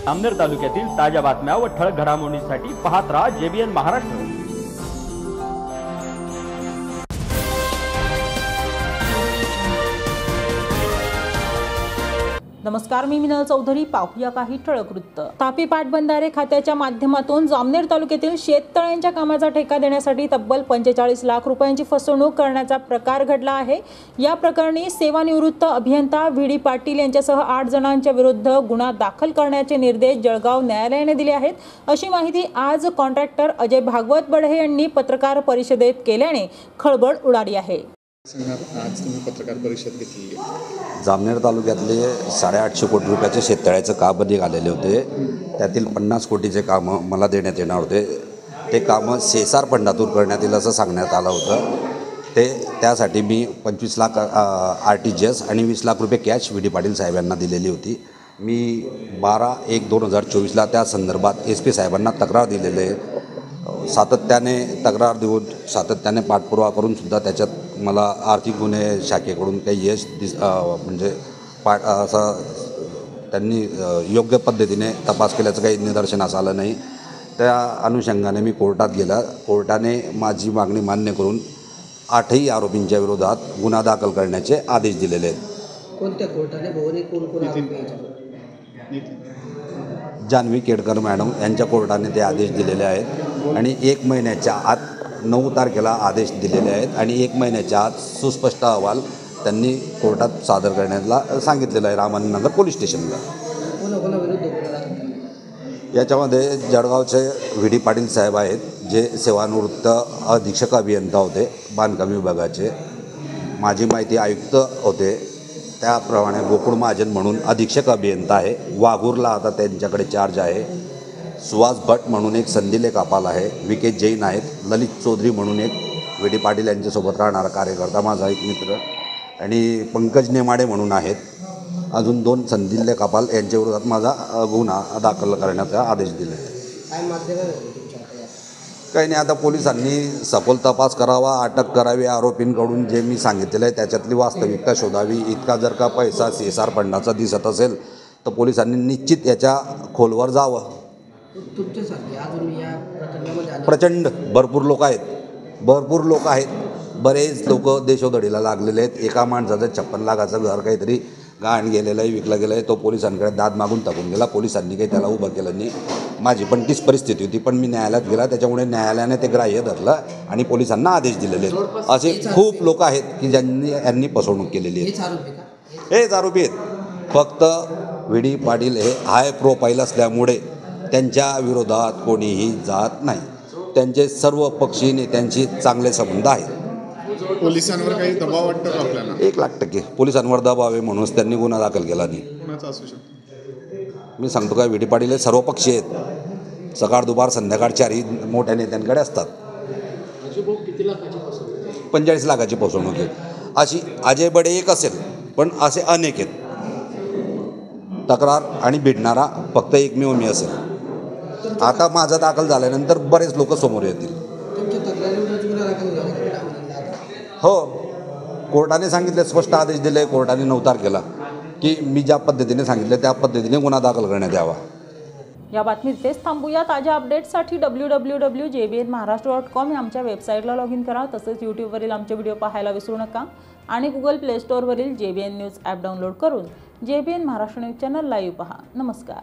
जामनेर तालुक्यातील ताज्या बातम्या व ठळक घडामोडींसाठी पाहत राहा JBN महाराष्ट्र। नमस्कार, मी मिनल चौधरी। पाहूया काही ठळक वृत्त। तापी पाटबंधारे खात्याच्या माध्यमातून जामनेर तालुक्यातील शेततळ्यांच्या कामाचा ठेका देण्यासाठी तब्बल 45 लाख रुपयांची फसवणूक करण्याचा प्रकार घडला आहे। या प्रकरणी सेवानिवृत्त अभियंता VD पाटील यांच्यासह 8 जणांच्या विरुद्ध गुन्हा दाखल करण्याचे निर्देश जळगाव न्यायालयाने दिले आहेत, अशी माहिती आज कॉन्ट्रॅक्टर अजय भागवत बढे यांनी पत्रकार परिषदेत केल्याने खळबळ उडाली आहे। आज तुम्ही पत्रकार परिषद घेतली आहे। जामनेर तालुक्यातले 850 कोटी रुपयाचे शेततळ्याचं काम आलेले होते। त्यातील 50 कोटीचे काम मला देण्यात येणार होते। ते काम सेसार फंडातून करण्यात येईल असं सांगण्यात आलं होतं। त्यासाठी मी 25 लाख RTGS आणि 20 लाख रुपये कॅश VD पाटील साहेबांना दिलेली होती। मी 12/1/2024 त्या संदर्भात SP साहेबांना तक्रार दिलेली आहे। सातत्याने तक्रार देऊन सातत्याने पाठपुरावा करून सुद्धा त्याच्यात मला आर्थिक गुन्हे शाखेकडून काही यश म्हणजे असं त्यांनी योग्य पद्धतीने तपास केल्याचं काही निदर्शनास आलं नाही। त्या अनुषंगाने मी कोर्टात गेला। कोर्टाने माझी मागणी मान्य करून 8ही आरोपींच्या विरोधात गुन्हा दाखल करण्याचे आदेश दिलेले आहेत। कोणत्या कोर्टाने कोण जान्हवी केडकर मॅडम यांच्या कोर्टाने ते आदेश दिलेले आहेत आणि 1 महिन्याच्या आत 9 तारखेला आदेश दिलेले आहेत आणि 1 महिन्याच्या आत सुस्पष्ट अहवाल त्यांनी कोर्टात सादर करण्याला सांगितलेलं आहे रामानंदनगर पोलीस स्टेशनला। याच्यामध्ये जळगावचे VD पाटील साहेब आहेत, जे सेवानिवृत्त अधीक्षक अभियंता होते बांधकाम विभागाचे। माझी माहिती आयुक्त होते, त्याप्रमाणे गोकुळ महाजन म्हणून अधीक्षक अभियंता आहे। वाघूरला आता त्यांच्याकडे चार्ज आहे। सुहास भट म्हणून एक संदिले कापाल आहे। VK जैन आहेत। ललित चौधरी म्हणून एक VD पाटील यांच्यासोबत राहणारा कार्यकर्ता माझा एक मित्र आणि पंकज नेमाडे म्हणून आहेत। अजून 2 संदिले कापाल यांच्या विरोधात माझा गुन्हा दाखल करण्याचा आदेश दिले। काही नाही, आता पोलिसांनी सखोल तपास करावा, अटक करावी। आरोपींकडून जे मी सांगितलेलं आहे त्याच्यातली वास्तविकता शोधावी। इतका जर का पैसा सेसार फंडाचा दिसत असेल तर पोलिसांनी निश्चित याच्या खोलवर जावं। प्रचंड भरपूर लोक आहेत। बरेच लोक देशोधडीला लागलेले आहेत। एका माणसाचं 56 लाखाचं घर काहीतरी गहाण गेलेलं आहे, विकलं गेलं आहे। तो पोलिसांकडे दाद मागून टाकून गेला। पोलिसांनी काही त्याला उभं केलं नाही। माझी पण तीच परिस्थिती होती, पण मी न्यायालयात गेला, त्याच्यामुळे न्यायालयाने ते ग्राह्य धरलं आणि पोलिसांना आदेश दिलेले आहेत। असे खूप लोक आहेत की यांनी फसवणूक केलेली आहे। हेच आरोपी आहेत। फक्त VD पाटील हे हाय प्रोफाईल असल्यामुळे त्यांच्या विरोधात कोणीही जात नाही। त्यांचे सर्व पक्षी नेत्यांशी चांगले संबंध आहेत। पोलिसांवर काही दबाव वाटतो का आपल्याला? 1,00,000% पोलिसांवर दबाव आहे म्हणूनच त्यांनी गुन्हा दाखल केला नाही। कोणाचा असू शकतो? मी सांगतो का, VD पाटील हे सर्व पक्षी आहेत। सकाळ दुपार संध्याकाळ 4ही मोठ्या नेत्यांकडे असतात। 45 लाखाची फसवणूक आहे। अशी अजय बडे एक असेल, पण असे अनेक आहेत। तक्रार आणि भिडणारा फक्त एकमेव मी असेल। आता माझा दाखल झाल्यानंतर बरेच लोक समोर येतील। हो, कोर्टाने सांगितले, स्पष्ट आदेश दिले कोर्टाने 9 तारखेला की मी ज्या पद्धतीने सांगितले त्या पद्धतीने गुन्हा दाखल करण्यात यावा। या बातमीत तेच थांबूया। ताज्या अपडेट्ससाठी www.jbnmaharashtra.com या आमच्या वेबसाईटला लॉग इन करा। तसेच यूट्यूबवरील आमचे व्हिडिओ पाहायला विसरू नका आणि Google Play Storeवरील JBN न्यूज ॲप डाउनलोड करून JBN Maharashtra news channel live पहा। नमस्कार।